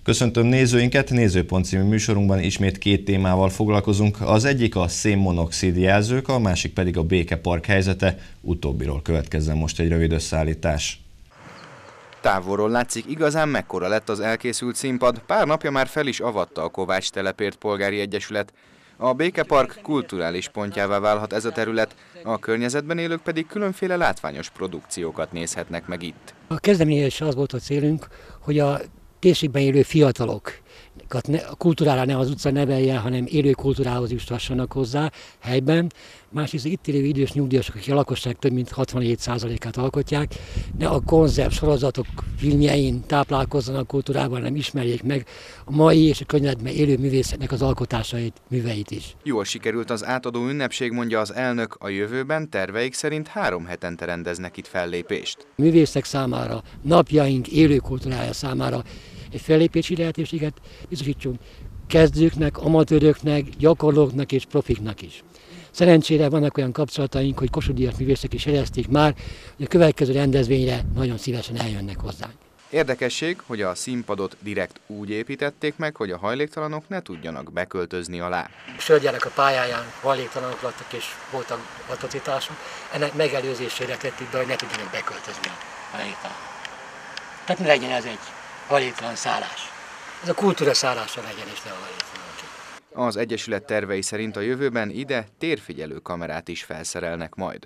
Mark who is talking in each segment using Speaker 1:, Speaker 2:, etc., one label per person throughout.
Speaker 1: Köszöntöm nézőinket, Nézőpont című műsorunkban ismét két témával foglalkozunk. Az egyik a szénmonoxid jelzők, a másik pedig a Békepark helyzete. Utóbbiról következzen most egy rövid összeállítás.
Speaker 2: Távolról látszik igazán mekkora lett az elkészült színpad, pár napja már fel is avatta a Kovács Telepért Polgári Egyesület. A Békepark kulturális pontjává válhat ez a terület, a környezetben élők pedig különféle látványos produkciókat nézhetnek meg itt.
Speaker 3: A kezdeményezésre az volt a célunk, hogy a térségben élő fiatalokat a kultúrára ne az utca nevelje, hanem élő kultúrához jutassanak hozzá helyben. Másrészt itt élő idős nyugdíjasok, akik a lakosság több mint 67%-át alkotják, ne a konzerv sorozatok filmjein táplálkozzanak kultúrában, nem ismerjék meg a mai és a környezetben élő művészeknek az alkotásait, műveit is.
Speaker 2: Jól sikerült az átadó ünnepség, mondja az elnök, a jövőben terveik szerint 3 hetente rendeznek itt fellépést.
Speaker 3: A művészek számára, napjaink élő kultúrája számára egy fellépési lehetőséget biztosítsunk kezdőknek, amatőröknek, gyakorlóknak és profiknak is. Szerencsére vannak olyan kapcsolataink, hogy Kossuth Díjas művészek is jelezték már, hogy a következő rendezvényre nagyon szívesen eljönnek hozzánk.
Speaker 2: Érdekesség, hogy a színpadot direkt úgy építették meg, hogy a hajléktalanok ne tudjanak beköltözni alá.
Speaker 3: Sörgyárak a pályáján hajléktalanok laktak és voltak atrocitások, ennek megelőzésére tettük be, hogy ne tudjanak beköltözni a hajléktalanok. Tehát ne legyen ez egy hajléktalan szállás. Ez a kultúra szállása legyen, és ne a hajléktalanok.
Speaker 2: Az Egyesület tervei szerint a jövőben ide térfigyelő kamerát is felszerelnek majd.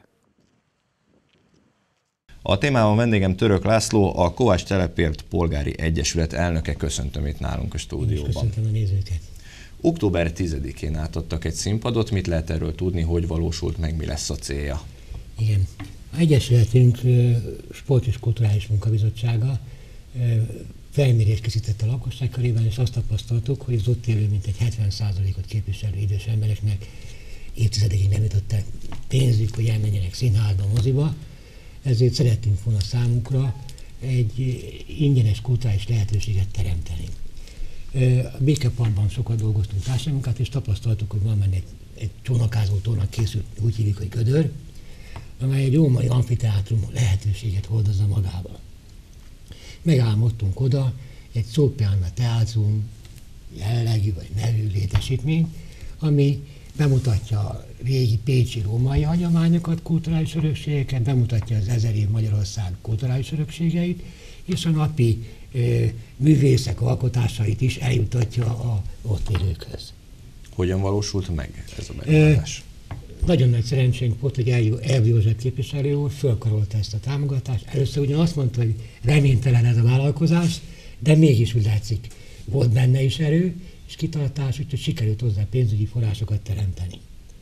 Speaker 1: A témában vendégem Török László, a Kovács Telepért Polgári Egyesület elnöke. Köszöntöm itt nálunk a stúdióban.
Speaker 3: Köszöntöm a nézőket.
Speaker 1: Október 10-én átadtak egy színpadot. Mit lehet erről tudni, hogy valósult meg, mi lesz a célja?
Speaker 4: Igen. A Egyesületünk Sport és Kulturális Munkabizottsága felmérést készített a lakosság körében, és azt tapasztaltuk, hogy az ott élő mintegy 70%-ot képviselő idős embereknek évtizedekig nem jutott el pénzük, hogy elmenjenek színházba, moziba. Ezért szerettünk volna számukra egy ingyenes kulturális lehetőséget teremteni. A Békeparkban sokat dolgoztunk társadalmunkat, és tapasztaltuk, hogy van benne egy csónakázó tornak készült, úgy hívjuk, hogy Gödör, amely egy római amfiteátrum lehetőséget hordozza magával. Megálmodtunk oda egy Szópián teátrum jellegű vagy nevű létesítményt, ami bemutatja a régi pécsi római hagyományokat, kulturális örökségeket, bemutatja az 1000 év Magyarország kulturális örökségeit, és a napi művészek alkotásait is eljutatja a ott élőkhöz.
Speaker 1: Hogyan valósult meg ez a megoldás?
Speaker 4: Nagyon nagy szerencsénk volt, hogy Elvi József képviselő úr fölkarolta ezt a támogatást. Először ugyan azt mondta, hogy reménytelen ez a vállalkozás, de mégis úgy látszik, volt benne is erő és kitartás, úgyhogy sikerült hozzá pénzügyi forrásokat teremteni.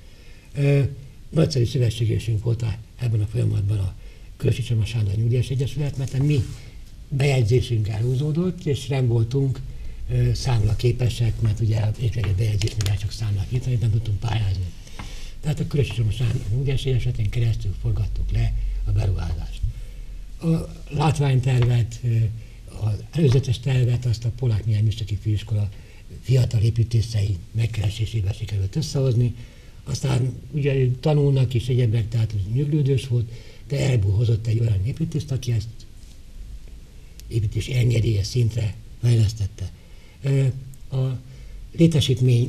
Speaker 4: Nagyszerű szövetségesünk volt ebben a folyamatban a Kőrösi Csoma Sándor Nyugdíjas Egyesület, mert a mi bejegyzésünk elhúzódott, és nem voltunk számlaképesek, mert ugye a végleges bejegyzésnél csak számlát írtani, nem tudtunk pályázni. Tehát a Kőrösi Csoma Sándor Nyugdíjas Egyesületen keresztül forgattuk le a beruházást. A látványtervet, az előzetes tervet azt a Polák Mihály Műszaki Főiskola fiatal építészei megkeresésével sikerült összehozni. Aztán ugye tanulnak is egyebek, tehát nyuglődős volt, de Elbú hozott egy olyan építést, aki ezt építési engedélyes szintre fejlesztette. A létesítmény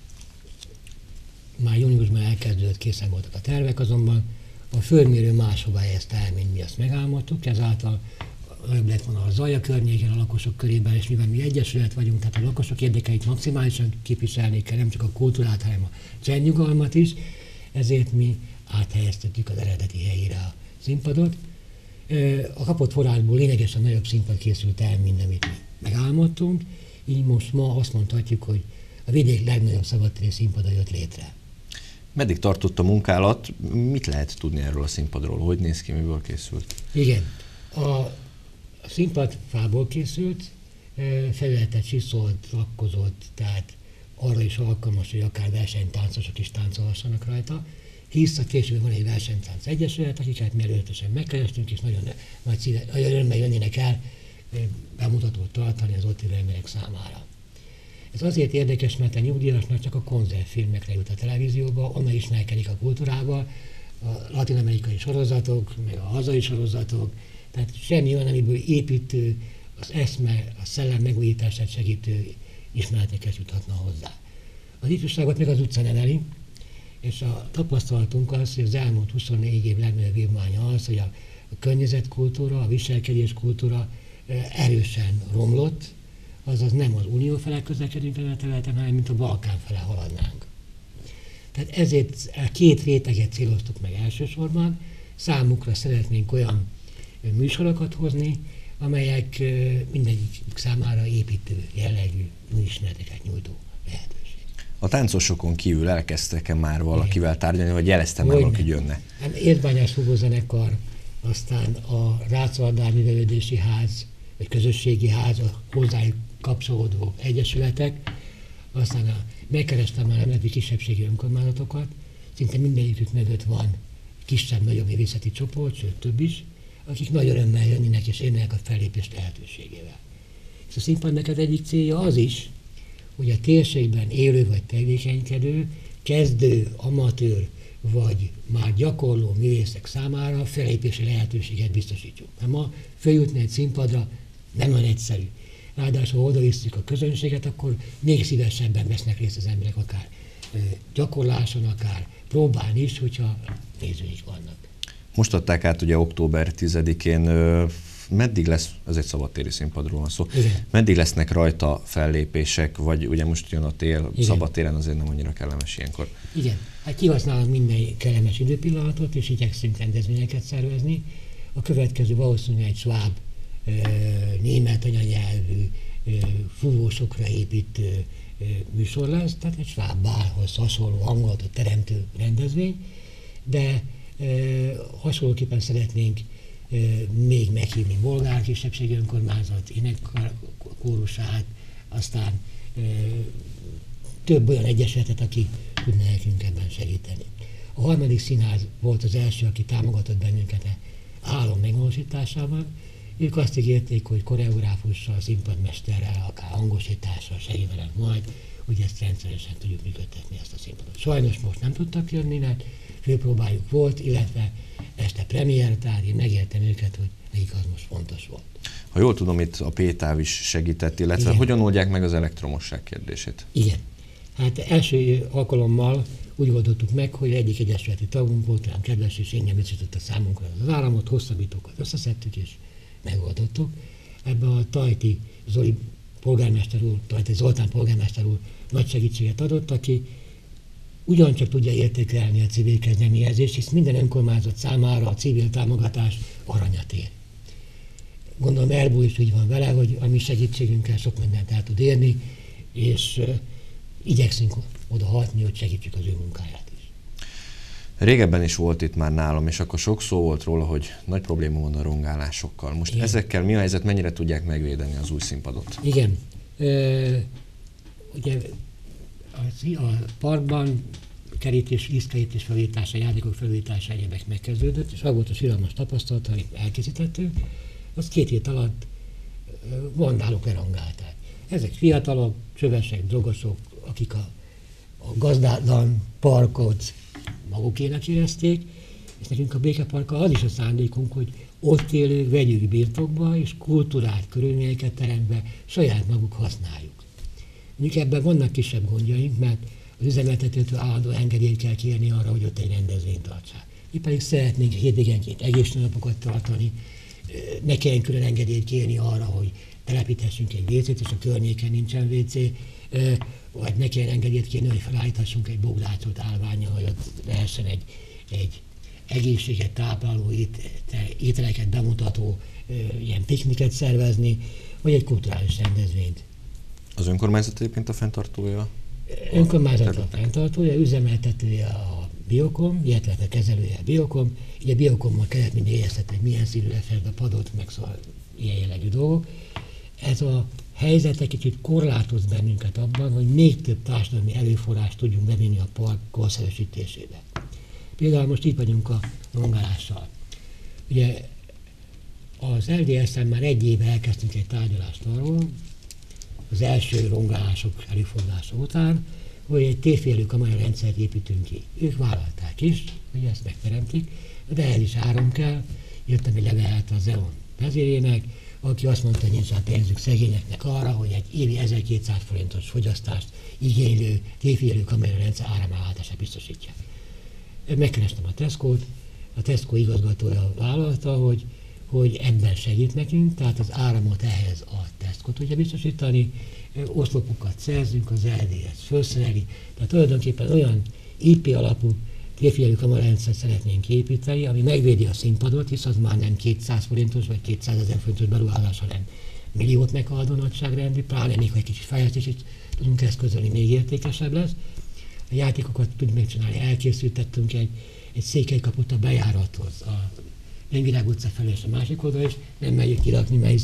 Speaker 4: már júniusban elkezdődött, készen voltak a tervek, azonban a földmérő máshova helyezte el, mint mi azt megálmodtuk, ezáltal lett volna a Zalya környéken, a lakosok körében, és mivel mi egyesület vagyunk, tehát a lakosok érdekeit maximálisan képviselni kell, nem csak a kultúrát, hanem a csendnyugalmat is, ezért mi áthelyeztettük az eredeti helyére a színpadot. A kapott forrásból lényegesen nagyobb színpad készült el, mint amit mi megálmodtunk, így most ma azt mondhatjuk, hogy a vidék legnagyobb szabadtéri színpada jött létre.
Speaker 1: Meddig tartott a munkálat? Mit lehet tudni erről a színpadról? Hogy néz ki, miből készült?
Speaker 4: Igen. A színpad fából készült, felületet csiszolt, rakkozott, tehát arra is alkalmas, hogy akár versenytáncosok is táncolhassanak rajta, hisz a később van egy versenytánc egyesület, akiket mi előzetesen megkerestünk, és nagyon nagy örömmel jönnének el bemutatót tartani az ott élő emberek számára. Ez azért érdekes, mert a nyugdíjasnak csak a konzervfilmekre jut a televízióba, onnan ismerkedik a kultúrával, a latin-amerikai sorozatok, meg a hazai sorozatok, tehát semmi olyan, amiből építő, az eszme, a szellem megújítását segítő ismeretekhez juthatna hozzá. Az ifjúságot meg az utca neveli, és a tapasztalatunk az, hogy az elmúlt 24 év legnagyobb vívmánya az, hogy a környezetkultúra, a viselkedéskultúra erősen romlott, azaz nem az Unió fele közlekedünk ezen a területen, hanem mint a Balkán fele haladnánk. Tehát ezért két réteget céloztuk meg elsősorban, számukra szeretnénk olyan műsorokat hozni, amelyek mindegyik számára építő jellegű ismereteket nyújtó lehetőség.
Speaker 1: A táncosokon kívül elkezdtek-e már valakivel tárgyalni, vagy jelezte már valaki, hogy jönne?
Speaker 4: Hát Értványás Húgózenekar, aztán a Rácz-Vardár Művelődési Ház, vagy Közösségi Ház, a hozzájuk kapcsolódó egyesületek, aztán megkerestem már a nemzeti kisebbségi önkormányzatokat, szinte mindegyikük mögött van kisebb-nagyobb művészeti csoport, sőt több is, akik nagy örömmel jönnének és élnek a fellépés lehetőségével. És a színpadnak az egyik célja az is, hogy a térségben élő vagy tevékenykedő, kezdő, amatőr vagy már gyakorló művészek számára fellépési lehetőséget biztosítsuk. Mert ma följutni egy színpadra nem olyan egyszerű. Ráadásul, ha oda visszük a közönséget, akkor még szívesebben vesznek részt az emberek, akár gyakorláson, akár próbán is, hogyha nézőik vannak.
Speaker 1: Most adták át ugye október 10-én, meddig lesz, ez egy szabadtéri színpadról van szó,
Speaker 4: igen,
Speaker 1: meddig lesznek rajta fellépések, vagy ugye most jön a tél, igen, szabadtéren azért nem annyira kellemes ilyenkor.
Speaker 4: Igen, hát kihasználunk minden kellemes időpillanatot, és igyekszünk rendezvényeket szervezni. A következő valószínűleg egy sváb, német anyanyelvű, fúvósokra építő műsor lesz, tehát egy sváb bálhoz hasonló hangulatot teremtő rendezvény, de hasonlóképpen szeretnénk még meghívni bolgár kisebbségi önkormányzat, énekkórusát, aztán több olyan egyesületet, aki tudna nekünk ebben segíteni. A Harmadik Színház volt az első, aki támogatott bennünket álom megvalósításában. Ők azt ígérték, hogy koreográfussal, színpadmesterrel, akár hangosítással segítenek majd, hogy ezt rendszeresen tudjuk működtetni, ezt a színpadot. Sajnos most nem tudtak jönni, mert főpróbájuk volt, illetve este premier, tehát én megértem őket, hogy nekik az most fontos volt.
Speaker 1: Ha jól tudom, itt a P-táv is segített, illetve igen, hogyan oldják meg az elektromosság kérdését?
Speaker 4: Igen. Hát első alkalommal úgy oldottuk meg, hogy egyik egyesületi tagunk volt, olyan kedves, és ingyen biztosította számunkra az áramot, hosszabbítókat összeszedtük, és megoldottuk. Ebben a Tajti Zoli polgármester úr, Tajti Zoltán polgármester úr nagy segítséget adott, aki ugyancsak tudja értékelni a civil kezdeményezést, hisz minden önkormányzat számára a civil támogatás aranyat ér. Gondolom Erbó is úgy van vele, hogy a mi segítségünkkel sok mindent el tud érni, és igyekszünk oda hatni, hogy segítsük az ő munkáját is.
Speaker 1: Régebben is volt itt már nálam, és akkor sok szó volt róla, hogy nagy probléma van a rongálásokkal. Most igen, ezekkel mi a helyzet, mennyire tudják megvédeni az új színpadot?
Speaker 4: Igen. Ugye a parkban vízkerítés felújítása, játékok felújítása, egyebek megkezdődött, és az volt a siralmas tapasztalat, amit elkészítettük, azt 2 hét alatt vandálok lerongálták. Ezek fiatalok, csövesek, drogosok, akik a gazdátlan parkot magukének érezték, és nekünk a Békeparkkal az is a szándékunk, hogy ott élők vegyük birtokba, és kultúrát, körülményeket teremtve saját maguk használjuk. Mondjuk ebben vannak kisebb gondjaink, mert az üzemeltetőtől állandó engedélyt kell kérni arra, hogy ott egy rendezvényt tartsák. Mi pedig szeretnénk hétvégenként egészségnapokat tartani, ne kelljen külön engedélyt kérni arra, hogy telepíthessünk egy WC-t, és a környéken nincsen WC, vagy ne kelljen engedélyt kérni, hogy felállíthassunk egy bogdácsot állvánnyal, hogy ott lehessen egy egészséget tápláló ételeket bemutató ilyen pikniket szervezni, vagy egy kulturális rendezvényt.
Speaker 1: Az önkormányzat egyébként a fenntartója?
Speaker 4: Önkormányzat a fenntartója, üzemeltetője a Biokom, illetve kezelője a Biokom. Ugye a Biokommal kellett mindig éreztetni, hogy milyen színű lesz a padot, meg szóval ilyen jellegű dolgok. Ez a helyzet egy kicsit korlátoz bennünket abban, hogy még több társadalmi erőforrást tudjunk bevinni a park korszerűsítésébe. Például most itt vagyunk a rongálással. Ugye az LDS-en már 1 éve elkezdtünk egy tárgyalást arról, az első rongálások előfordulása után, hogy egy tévfélő kamerarendszert építünk ki. Ők vállalták is, hogy ezt megteremtik, de ehhez is áram kell. Jöttem egy levelet az EON vezérének, aki azt mondta, hogy nincs rá pénzük szegényeknek arra, hogy egy évi 1200 forintos fogyasztást igénylő tévfigyelő kamerarendszer áramellállítását biztosítják. Megkerestem a Tesco-t, a Tesco igazgatója vállalta, hogy ebben segít nekünk, tehát az áramot ehhez a Tesco tudja biztosítani, oszlopokat szerzünk, az LDS felszereli, tehát tulajdonképpen olyan IP alapú tévfigyelő kamerarendszert szeretnénk építeni, ami megvédi a színpadot, hisz az már nem 200 forintos vagy 200 000 forintos beruházás, hanem milliót meghaladó nagyságrendű, pláne még egy kicsit fejlesztést tudunk eszközölni, még értékesebb lesz. A játékokat tudjuk megcsinálni, elkészítettünk egy székelykaput a bejárathoz, a Mennyvirág utca felé és a másik oldal is, nem megyünk kirakni, mert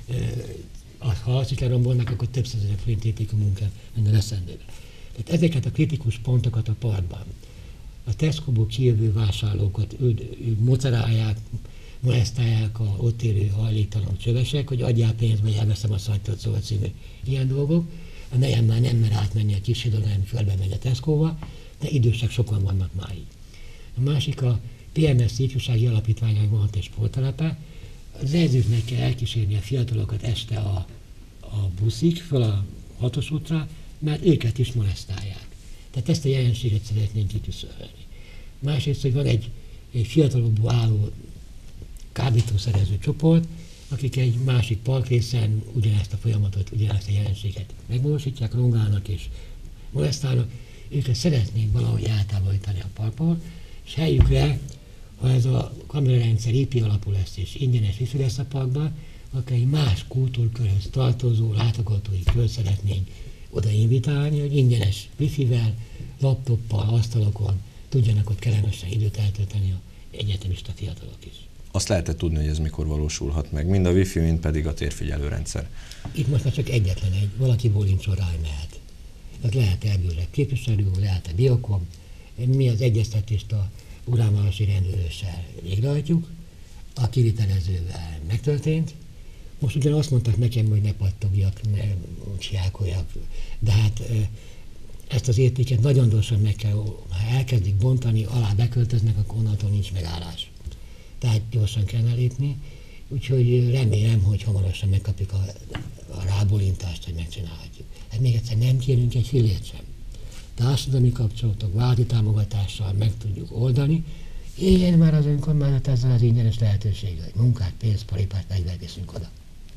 Speaker 4: ha azt is lerombolnak, akkor több százezer forint értékű munkát menne leszendőbe. Tehát ezeket a kritikus pontokat a parkban, a Tesco-ból kijövő vásárlókat mocerálják, molesztálják a ott élő hajléktalan csövesek, hogy adjál pénzt, vagy elveszem a szajtot, szóval című ilyen dolgok. A nejem már nem mer átmenni a kis hídon, hanem fölbe megy a Tesco-ba, de idősek sokan vannak már így. A másik a PMS ifjúsági alapítványnak van egy sporttelepe. Az edzőknek kell elkísérni a fiatalokat este a buszig, föl a 6-os útra, mert őket is molesztálják. Tehát ezt a jelenséget szeretnénk kiküszöbölni. Másrészt, hogy van egy fiatalabbul álló kábítószerező csoport, akik egy másik parkrészen ugyanezt a folyamatot, ugyanezt a jelenséget megvalósítják, rongálnak és molesztálnak. Őket szeretnénk valahogy eltávolítani a parkból, és helyükre, ha ez a kamerarendszer IP alapú lesz és ingyenes wifi lesz a parkban, akkor egy más kultúrkörhöz tartozó látogatói kör szeretnénk oda invitálni, hogy ingyenes wifi-vel, laptoppal, asztalokon tudjanak ott kellemesen időt eltölteni az egyetemista fiatalok is.
Speaker 1: Azt lehet tudni, hogy ez mikor valósulhat meg, mind a wifi, mind pedig a térfigyelőrendszer?
Speaker 4: Itt most már csak egyetlen egy, valaki bólincson rá mehet. Tehát lehet elbőrleg képviselő, lehet a Biokom, mi az egyeztetést a uránvárosi rendőrössel végrehajtjuk, a kivitelezővel megtörtént. Most ugyan azt mondták nekem, hogy ne pattogjak, ne csiákoljak, de hát ezt az értéket nagyon gyorsan meg kell, ha elkezdik bontani, alá beköltöznek, akkor onnantól nincs megállás. Tehát gyorsan kell lépni, úgyhogy remélem, hogy hamarosan megkapjuk a rábólintást, hogy megcsinálhatjuk. Hát még egyszer nem kérünk egy fillért sem. Társadalmi kapcsolatok, vádi támogatással meg tudjuk oldani, éljen már az önkormányzat ezzel az ingyenes lehetőséggel, hogy munkát, pénzt, paripát megvergeszünk oda.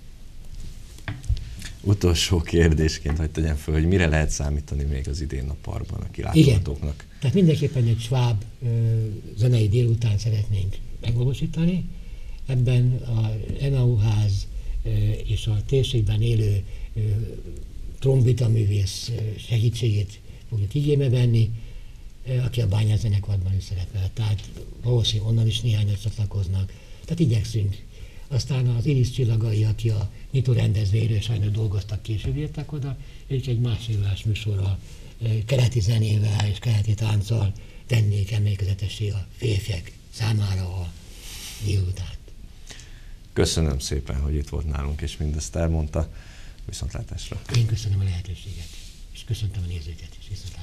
Speaker 1: Utolsó kérdésként, hogy tegyem föl, hogy mire lehet számítani még az idén a parkban a kilátogatóknak?
Speaker 4: Igen. Tehát mindenképpen egy sváb zenei délután szeretnénk megvalósítani. Ebben a NAU ház és a térségben élő trombitaművész segítségét fogjuk igénybe venni, aki a Bányász zenekarban is szerepel. Tehát valószínűleg onnan is néhányat csatlakoznak. Tehát igyekszünk. Aztán az Iris csillagai, aki a nyitó rendezvényről sajnos dolgoztak, később jöttek oda, ők egy másfélórás műsorral, keleti zenével és keleti tánccal tennék emlékezetessé a férfiak számára a délutánt.
Speaker 1: Köszönöm szépen, hogy itt volt nálunk, és mindezt elmondta. Viszontlátásra.
Speaker 4: Én köszönöm a lehetőséget, és köszöntöm a nézőket is. Viszontlátásra.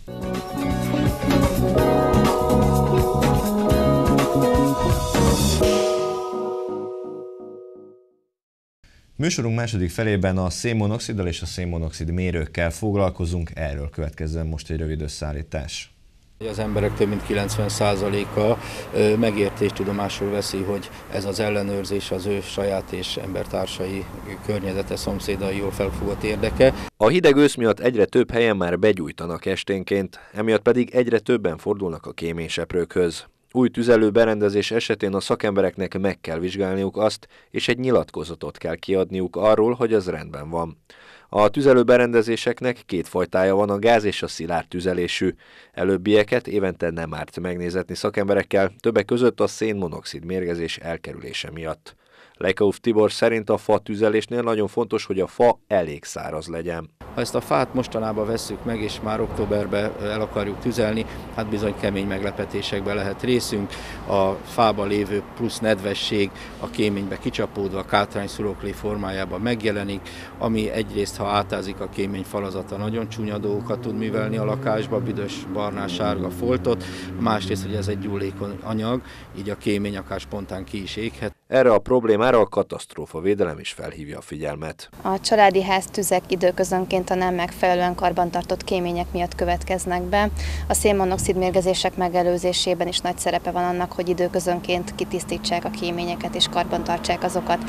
Speaker 1: Műsorunk második felében a szénmonoxiddal és a szénmonoxid mérőkkel foglalkozunk, erről következzen most egy rövid összeállítás.
Speaker 5: Az emberek több mint 90%-a megértés tudomásul veszi, hogy ez az ellenőrzés az ő saját és embertársai, környezete, szomszédaiól felfogott érdeke.
Speaker 2: A hideg ősz miatt egyre több helyen már begyújtanak esténként, emiatt pedig egyre többen fordulnak a kéményseprőkhöz. Új tüzelőberendezés esetén a szakembereknek meg kell vizsgálniuk azt, és egy nyilatkozatot kell kiadniuk arról, hogy az rendben van. A tüzelőberendezéseknek két fajtája van, a gáz és a szilárd tüzelésű. Előbbieket évente nem árt megnézetni szakemberekkel, többek között a szénmonoxid mérgezés elkerülése miatt. Lekauf Tibor szerint a fa tüzelésnél nagyon fontos, hogy a fa elég száraz legyen.
Speaker 5: Ha ezt a fát mostanában vesszük meg, és már októberben el akarjuk tüzelni, hát bizony kemény meglepetésekben lehet részünk. A fában lévő plusz nedvesség a kéménybe kicsapódva, kátrányszurokli formájában megjelenik, ami egyrészt, ha átázik a kémény falazata, nagyon csúnya dolgokat tud művelni a lakásba, büdös, barnás, sárga foltot, másrészt, hogy ez egy gyúlékony anyag, így a kémény akár spontán ki is éghet.
Speaker 6: Erre a problémára a katasztrófavédelem is felhívja a figyelmet.
Speaker 7: A családi háztüzek időközönként a nem megfelelően karbantartott kémények miatt következnek be. A szénmonoxid mérgezések megelőzésében is nagy szerepe van annak, hogy időközönként kitisztítsák a kéményeket és karbantartsák azokat.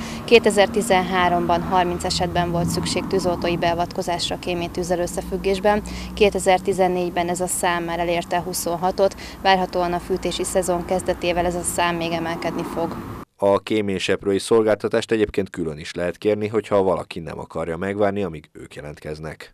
Speaker 7: 2013-ban 30 esetben volt szükség tűzoltói beavatkozásra a kéménytűzzel összefüggésben, 2014-ben ez a szám már elérte 26-ot, várhatóan a fűtési szezon kezdetével ez a szám még emelkedni fog.
Speaker 6: A kéményseprői szolgáltatást egyébként külön is lehet kérni, hogyha valaki nem akarja megvárni, amíg ők jelentkeznek.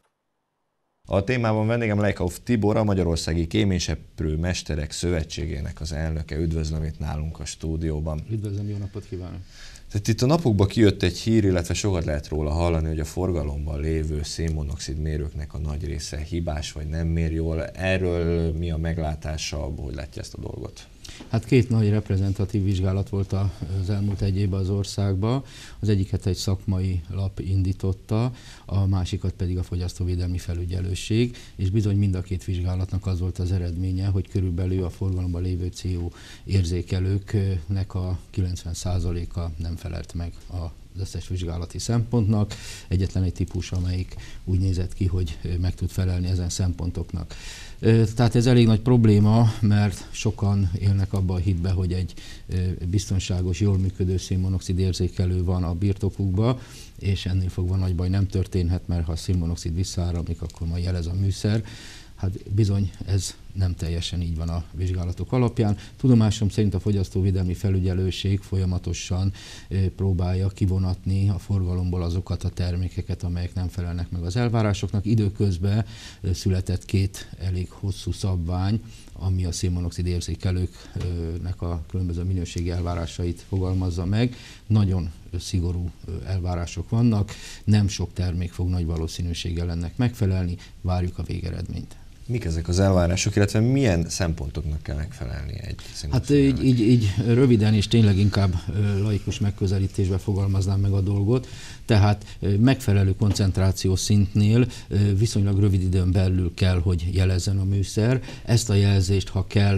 Speaker 1: A témában vendégem Leikauf Tibor, a Magyarországi Kéményseprő Mesterek Szövetségének az elnöke. Üdvözlöm itt nálunk a stúdióban.
Speaker 8: Üdvözlöm, jó napot kívánok!
Speaker 1: Tehát itt a napokban kijött egy hír, illetve sokat lehet róla hallani, hogy a forgalomban lévő szénmonoxid mérőknek a nagy része hibás vagy nem mér jól. Erről mi a meglátása, hogy látja ezt a dolgot?
Speaker 8: Hát két nagy reprezentatív vizsgálat volt az elmúlt egy évben az országban. Az egyiket egy szakmai lap indította, a másikat pedig a Fogyasztóvédelmi Felügyelőség, és bizony mind a két vizsgálatnak az volt az eredménye, hogy körülbelül a forgalomban lévő CO érzékelőknek a 90%-a nem felelt meg az összes vizsgálati szempontnak. Egyetlen egy típus, amelyik úgy nézett ki, hogy meg tud felelni ezen szempontoknak. Tehát ez elég nagy probléma, mert sokan élnek abban a hitben, hogy egy biztonságos, jól működő szénmonoxid érzékelő van a birtokukban, és ennél fogva nagy baj nem történhet, mert ha a szénmonoxid visszaáramlik, akkor majd jelez a műszer. Hát bizony ez nem teljesen így van a vizsgálatok alapján. Tudomásom szerint a Fogyasztóvédelmi Felügyelőség folyamatosan próbálja kivonatni a forgalomból azokat a termékeket, amelyek nem felelnek meg az elvárásoknak. Időközben született két elég hosszú szabvány, ami a szénmonoxid érzékelőknek a különböző minőségi elvárásait fogalmazza meg. Nagyon szigorú elvárások vannak, nem sok termék fog nagy valószínűséggel ennek megfelelni, várjuk a végeredményt.
Speaker 1: Mik ezek az elvárások, illetve milyen szempontoknak kell megfelelni egy szénmonoxid?
Speaker 8: Hát így röviden és tényleg inkább laikus megközelítésbe fogalmaznám meg a dolgot. Tehát megfelelő koncentrációs szintnél viszonylag rövid időn belül kell, hogy jelezzen a műszer. Ezt a jelzést, ha kell,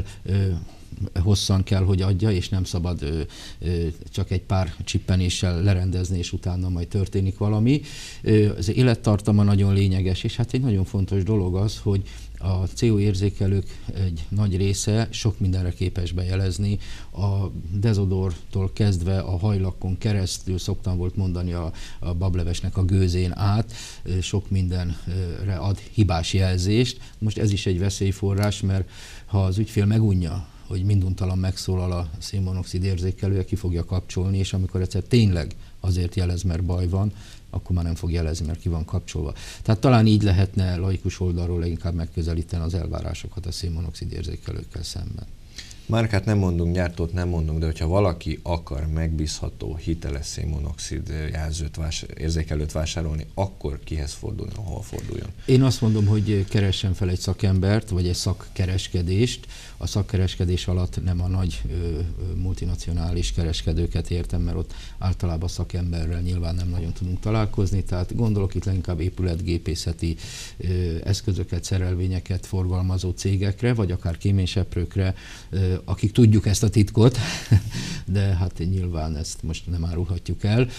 Speaker 8: hosszan kell, hogy adja, és nem szabad csak egy pár csippenéssel lerendezni, és utána majd történik valami. Az élettartama nagyon lényeges, és hát egy nagyon fontos dolog az, hogy a CO érzékelők egy nagy része sok mindenre képes bejelezni, a dezodortól kezdve a hajlakon keresztül, szoktam volt mondani a bablevesnek a gőzén át, sok mindenre ad hibás jelzést. Most ez is egy veszélyforrás, mert ha az ügyfél megunja, hogy minduntalan megszólal a szénmonoxid érzékelője, ki fogja kapcsolni, és amikor egyszer tényleg azért jelez, mert baj van, akkor már nem fog jelezni, mert ki van kapcsolva. Tehát talán így lehetne laikus oldalról leginkább megközelíteni az elvárásokat a szénmonoxid érzékelőkkel szemben.
Speaker 1: Márkát nem mondunk, gyártót nem mondunk, de hogyha valaki akar megbízható, hiteles szénmonoxid jelzőt, érzékelőt vásárolni, akkor kihez forduljon, hol forduljon?
Speaker 8: Én azt mondom, hogy keressen fel egy szakembert, vagy egy szakkereskedést. A szakkereskedés alatt nem a nagy multinacionális kereskedőket értem, mert ott általában szakemberrel nyilván nem nagyon tudunk találkozni, tehát gondolok itt leginkább épületgépészeti eszközöket, szerelvényeket forgalmazó cégekre, vagy akár kéményseprőkre, akik tudjuk ezt a titkot, de hát nyilván ezt most nem árulhatjuk el.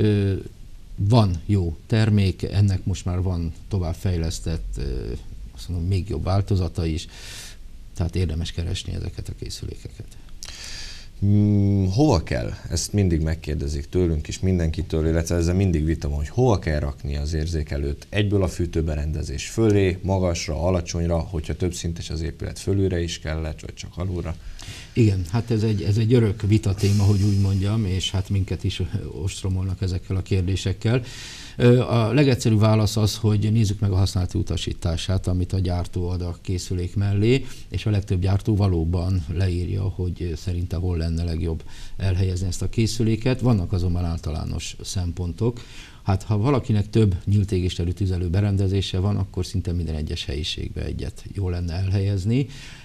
Speaker 8: Van jó termék, ennek most már van továbbfejlesztett, azt mondom, még jobb változata is, tehát érdemes keresni ezeket a készülékeket.
Speaker 1: Hova kell? Ezt mindig megkérdezik tőlünk is, mindenkitől, illetve ezzel mindig vita van, hogy hova kell rakni az érzékelőt egyből a fűtőberendezés fölé, magasra, alacsonyra, hogyha többszintes az épület fölülre is kellett, vagy csak alulra.
Speaker 8: Igen, hát ez egy örök vitatéma, hogy úgy mondjam, és hát minket is ostromolnak ezekkel a kérdésekkel. A legegyszerűbb válasz az, hogy nézzük meg a használati utasítását, amit a gyártó ad a készülék mellé, és a legtöbb gyártó valóban leírja, hogy szerinte hol lenne legjobb elhelyezni ezt a készüléket. Vannak azonban általános szempontok. Hát ha valakinek több nyílt égésterű tüzelő berendezése van, akkor szinte minden egyes helyiségbe egyet jó lenne elhelyezni.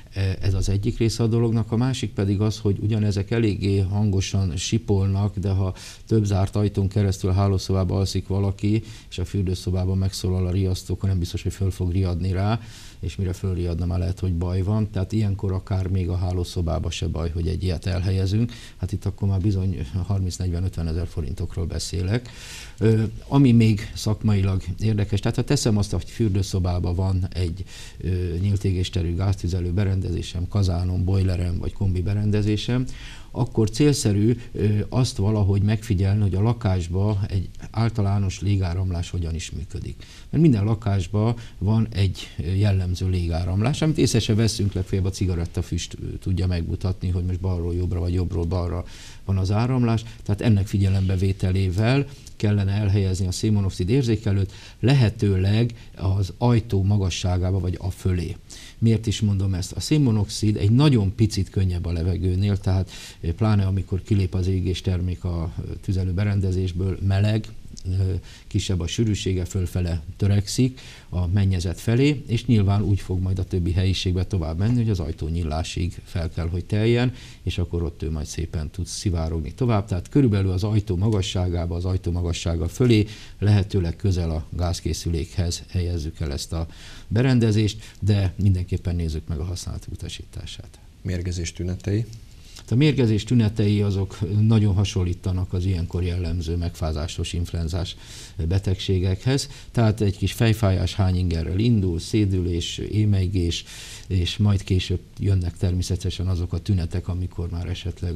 Speaker 8: Ez az egyik része a dolognak, a másik pedig az, hogy ugyanezek eléggé hangosan sipolnak, de ha több zárt ajtón keresztül a hálószobában alszik valaki, és a fürdőszobában megszólal a riasztó, akkor nem biztos, hogy föl fog riadni rá, és mire fölriadna, már lehet, hogy baj van. Tehát ilyenkor akár még a hálószobába se baj, hogy egy ilyet elhelyezünk. Hát itt akkor már bizony 30-40-50 ezer forintokról beszélek. Ami még szakmailag érdekes, tehát ha teszem azt, hogy fürdőszobában van egy nyílt égésterű gáztüzelő berendezésem, kazánom, bojlerem vagy kombi berendezésem, akkor célszerű azt valahogy megfigyelni, hogy a lakásban egy általános légáramlás hogyan is működik. Mert minden lakásban van egy jellemző légáramlás, amit észre se veszünk, legfeljebb a cigarettafüst tudja megmutatni, hogy most balról jobbra vagy jobbról balra van az áramlás. Tehát ennek figyelembevételével kellene elhelyezni a szénmonoxid érzékelőt, lehetőleg az ajtó magasságába vagy a fölé. Miért is mondom ezt? A szénmonoxid egy nagyon picit könnyebb a levegőnél, tehát pláne amikor kilép az égés termék a tüzelőberendezésből, meleg, kisebb a sűrűsége, fölfele törekszik a mennyezet felé, és nyilván úgy fog majd a többi helyiségbe tovább menni, hogy az ajtónyílásig fel kell, hogy teljen, és akkor ott ő majd szépen tud szivárogni tovább. Tehát körülbelül az ajtó magasságába, az ajtó magassága fölé, lehetőleg közel a gázkészülékhez helyezzük el ezt a berendezést, de mindenképpen nézzük meg a használati utasítását.
Speaker 1: Mérgezés tünetei?
Speaker 8: A mérgezés tünetei azok nagyon hasonlítanak az ilyenkor jellemző megfázásos, influenzás betegségekhez. Tehát egy kis fejfájás hányingerrel indul, szédülés, émelygés, és majd később jönnek természetesen azok a tünetek, amikor már esetleg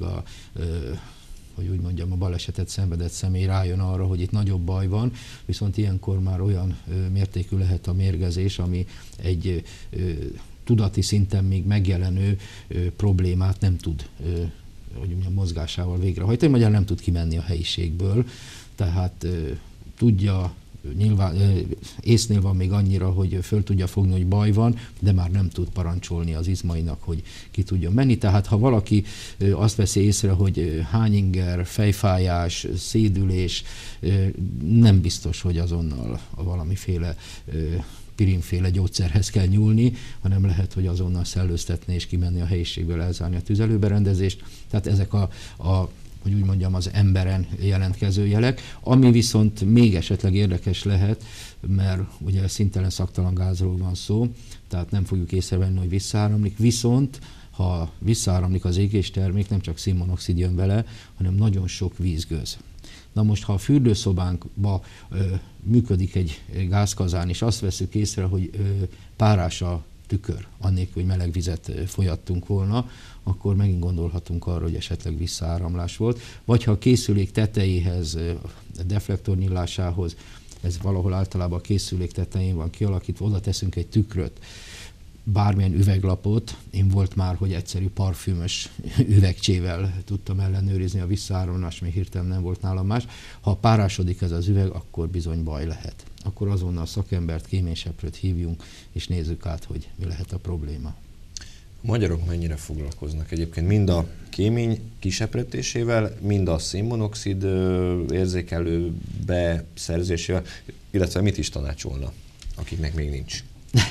Speaker 8: hogy úgy mondjam, a balesetet szenvedett személy rájön arra, hogy itt nagyobb baj van, viszont ilyenkor már olyan mértékű lehet a mérgezés, ami egy tudati szinten még megjelenő problémát nem tud, hogy mondjam, mozgásával végrehajtani, magyarán nem tud kimenni a helyiségből, tehát tudja, nyilván észnél van még annyira, hogy föl tudja fogni, hogy baj van, de már nem tud parancsolni az izmainak, hogy ki tudjon menni. Tehát ha valaki azt veszi észre, hogy hányinger, fejfájás, szédülés, nem biztos, hogy azonnal valamiféle pirinféle gyógyszerhez kell nyúlni, hanem lehet, hogy azonnal szellőztetni és kimenni a helyiségből, elzárni a tüzelőberendezést. Tehát ezek hogy úgy mondjam, az emberen jelentkező jelek. Ami viszont még esetleg érdekes lehet, mert ugye szintelen szaktalan gázról van szó, tehát nem fogjuk észrevenni, hogy visszaáramlik, viszont ha visszaáramlik az égéstermék, nem csak szénmonoxid jön vele, hanem nagyon sok vízgőz. Na most, ha a fürdőszobánkban működik egy gázkazán, és azt veszük észre, hogy párás a tükör, annélkül, hogy meleg vizet folyattunk volna, akkor megint gondolhatunk arra, hogy esetleg visszaáramlás volt. Vagy ha a készülék tetejéhez, a deflektor nyílásához, ez valahol általában a készülék tetején van kialakítva, oda teszünk egy tükröt, bármilyen üveglapot, én volt már, hogy egyszerű parfümös üvegcsével tudtam ellenőrizni a visszaáramlást, még hirtelen nem volt nálam más. Ha párásodik ez az üveg, akkor bizony baj lehet. Akkor azonnal szakembert, kéményseprőt hívjunk, és nézzük át, hogy mi lehet a probléma.
Speaker 1: A magyarok mennyire foglalkoznak egyébként mind a kémény kiseprőtésével, mind a szénmonoxid érzékelő beszerzésével, illetve mit is tanácsolna, akiknek még nincs?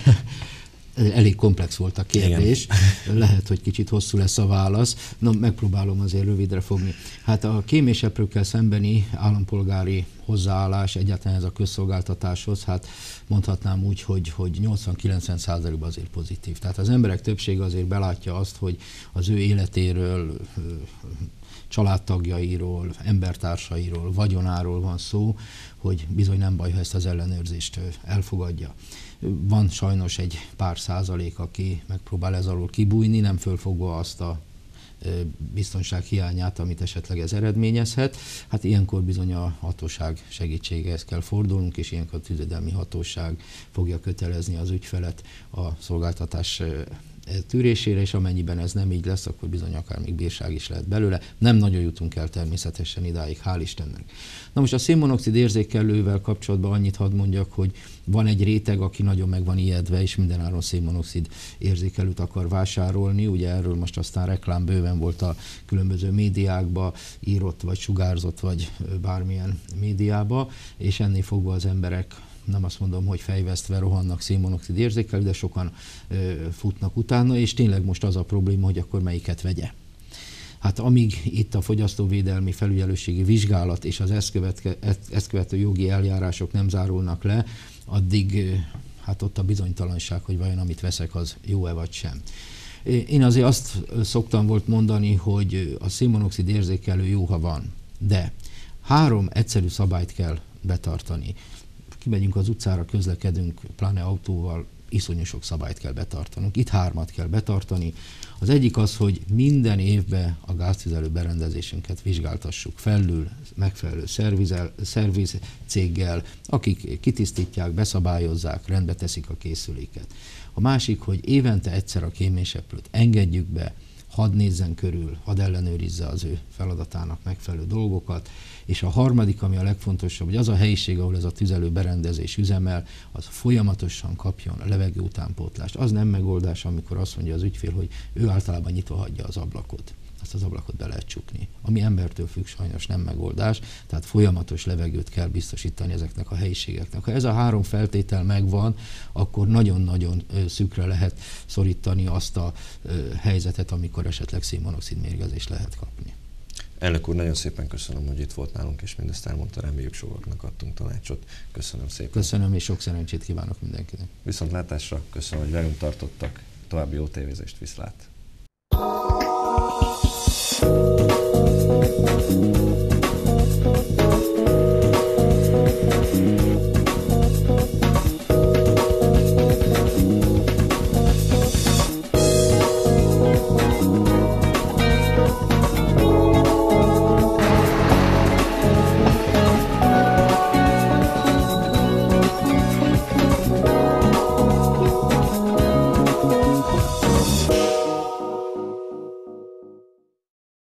Speaker 8: Elég komplex volt a kérdés, igen. Lehet, hogy kicsit hosszú lesz a válasz. Na, megpróbálom azért rövidre fogni. Hát a kéményseprőkkel szembeni állampolgári hozzáállás egyáltalán ez a közszolgáltatáshoz, hát mondhatnám úgy, hogy 80-90%-ban azért pozitív. Tehát az emberek többsége azért belátja azt, hogy az ő életéről, családtagjairól, embertársairól, vagyonáról van szó, hogy bizony nem baj, ha ezt az ellenőrzést elfogadja. Van sajnos egy pár százalék, aki megpróbál ez alól kibújni, nem fölfogva azt a biztonság hiányát, amit esetleg ez eredményezhet. Hát ilyenkor bizony a hatóság segítségehez kell fordulnunk, és ilyenkor a tűzvédelmi hatóság fogja kötelezni az ügyfelet a szolgáltatás tűrésére, és amennyiben ez nem így lesz, akkor bizony akár még bírság is lehet belőle. Nem nagyon jutunk el természetesen idáig, hál' Istennek. Na most a szénmonoxid érzékelővel kapcsolatban annyit hadd mondjak, hogy van egy réteg, aki nagyon meg van ijedve, és mindenáron szénmonoxid érzékelőt akar vásárolni. Ugye erről most aztán reklám bőven volt a különböző médiákba, írott vagy sugárzott, vagy bármilyen médiába, és ennél fogva az emberek nem azt mondom, hogy fejvesztve rohannak szénmonoxid érzékelő, de sokan futnak utána, és tényleg most az a probléma, hogy akkor melyiket vegye. Hát amíg itt a fogyasztóvédelmi felügyelőségi vizsgálat és az ezt követő jogi eljárások nem zárulnak le, addig hát ott a bizonytalanság, hogy vajon amit veszek, az jó-e vagy sem. Én azért azt szoktam volt mondani, hogy a szénmonoxid érzékelő jó, ha van, de 3 egyszerű szabályt kell betartani. Kimegyünk az utcára, közlekedünk, pláne autóval, iszonyú sok szabályt kell betartanunk. Itt 3 kell betartani. Az egyik az, hogy minden évben a gáztüzelő berendezésünket vizsgáltassuk felül, megfelelő szervizcéggel, akik kitisztítják, beszabályozzák, rendbe teszik a készüléket. A másik, hogy évente egyszer a kéményseprőt engedjük be, hadd nézzen körül, hadd ellenőrizze az ő feladatának megfelelő dolgokat, és a harmadik, ami a legfontosabb, hogy az a helyiség, ahol ez a tüzelő berendezés üzemel, az folyamatosan kapjon a levegő utánpótlást. Az nem megoldás, amikor azt mondja az ügyfél, hogy ő általában nyitva hagyja az ablakot. Azt az ablakot be lehet csukni. Ami embertől függ, sajnos nem megoldás, tehát folyamatos levegőt kell biztosítani ezeknek a helyiségeknek. Ha ez a 3 feltétel megvan, akkor nagyon-nagyon szűkre lehet szorítani azt a helyzetet, amikor esetleg szénmonoxid mérgezést lehet kapni.
Speaker 1: Elnök úr, nagyon szépen köszönöm, hogy itt volt nálunk, és mindezt elmondta, reméljük sokaknak adtunk tanácsot. Köszönöm szépen.
Speaker 8: Köszönöm, és sok szerencsét kívánok mindenkinek.
Speaker 1: Viszontlátásra, köszönöm, hogy velünk tartottak. További jó tévézést, viszlát.